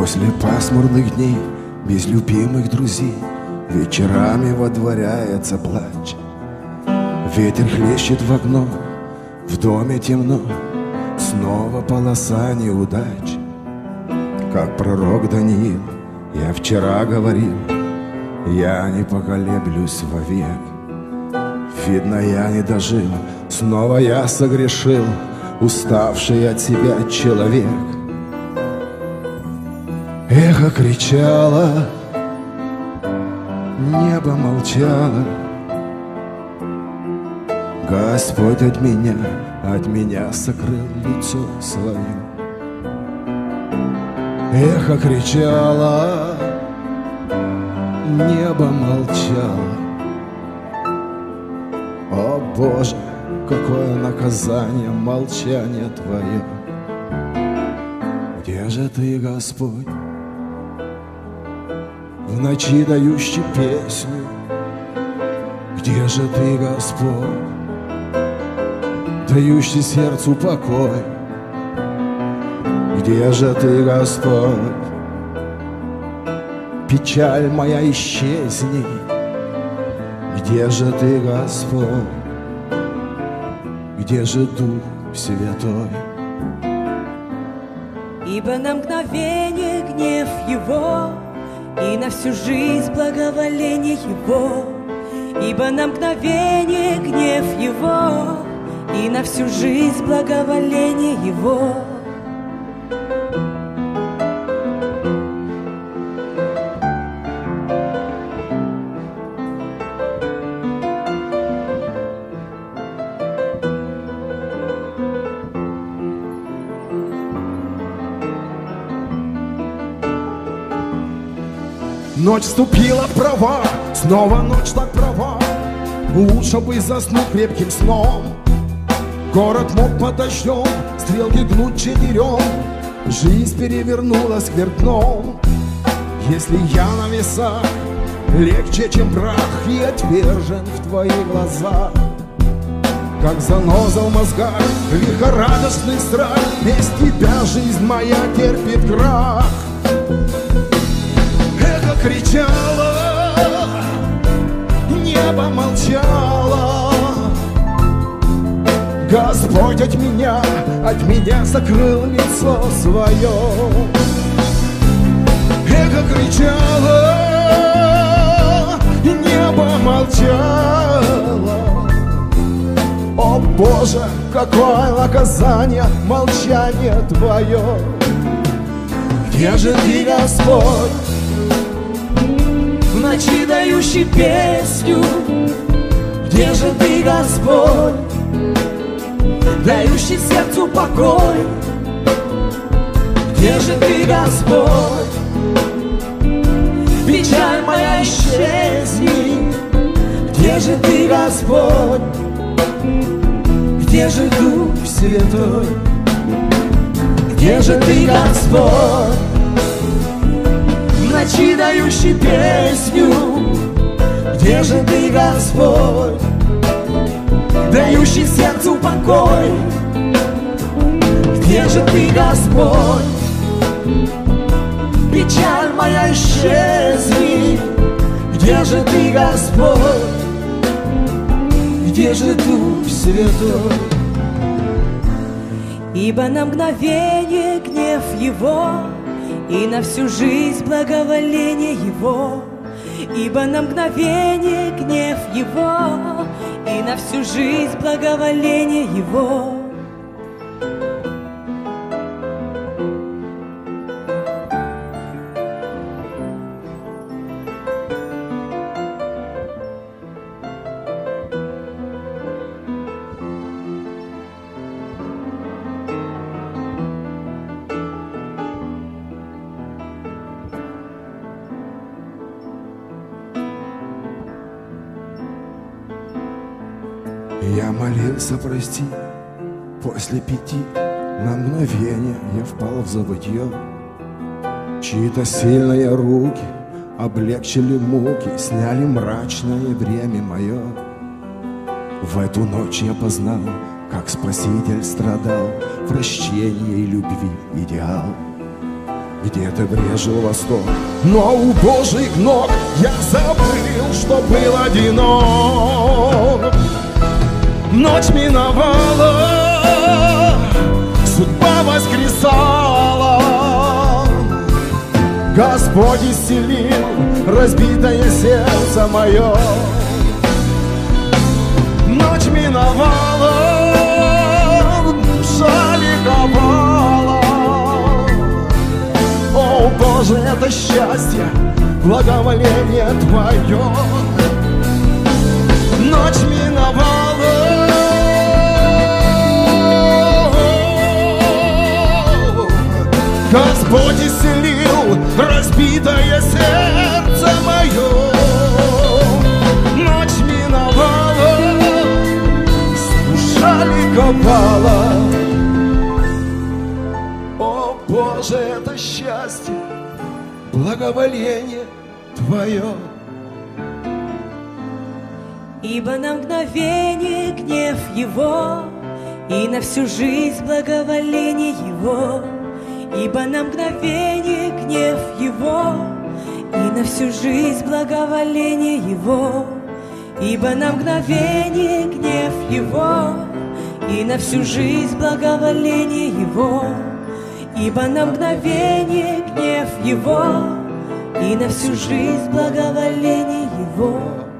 После пасмурных дней, без любимых друзей, вечерами водворяется плач. Ветер хлещет в окно, в доме темно, снова полоса неудач. Как пророк Даниил, я вчера говорил, я не поколеблюсь вовек. Видно, я не дожил, снова я согрешил, уставший от себя человек. Эхо кричало, небо молчало. Господь от меня сокрыл лицо свое. Эхо кричало, небо молчало. О Боже, какое наказание, молчание Твое. Где же Ты, Господь, в ночи дающий песню? Где же Ты, Господь, дающий сердцу покой? Где же Ты, Господь, печаль моя исчезни? Где же Ты, Господь, где же Дух Святой? Ибо на мгновение гнев Его, и на всю жизнь благоволение Его. Ибо на мгновение гнев Его, и на всю жизнь благоволение Его. Ночь вступила права, снова ночь так права. Лучше бы заснуть крепким сном. Город мог под дождем стрелки гнуть четырем. Жизнь перевернулась вверх дном. Если я на весах легче, чем прах, и отвержен в твоих глазах, как заноза в мозгах, лихорадочный страх, без тебя жизнь моя терпит крах. Эхо кричало, небо молчало. Господь от меня закрыл лицо свое. Эхо кричало, небо молчало. О Боже, какое наказание, молчание Твое. Где же Ты, Господь, в ночи дающий песню? Где же Ты, Господь, дающий сердцу покой? Где же Ты, Господь, печаль моя исчезни? Где же Ты, Господь, где же Дух Святой? Где же Ты, Господь, в ночи дающий песню? Где же Ты, Господь, дающий сердцу покой? Где же Ты, Господь, печаль моя исчезни? Где же Ты, Господь, где же Дух Святой? Ибо на мгновение гнев Его, и на всю жизнь благоволение Его. Ибо на мгновение гнев Его, и на всю жизнь благоволение Его. Я молился, прости, после 5 на мгновение я впал в забытье. Чьи-то сильные руки облегчили муки, сняли мрачное бремя мое. В эту ночь я познал, как Спаситель страдал, прощение и любви идеал. где-то брежил восток. Но у Божьих ног я забыл, что был одинок. Ночь миновала, судьба воскресала. Господь исцелил разбитое сердце мое. Ночь миновала, душа ликовала. О, Боже, это счастье, благоволение Твое. Ночь миновала, Господь исцелил разбитое сердце мое. Ночь миновала, душа ликовала. О, Боже, это счастье, благоволение Твое. Ибо на мгновение гнев Его, и на всю жизнь благоволение Его. Ибо на мгновение гнев Его, и на всю жизнь благоволение Его. Ибо на мгновение гнев Его, и на всю жизнь благоволение Его. Ибо на мгновение гнев Его, и на всю жизнь благоволение Его.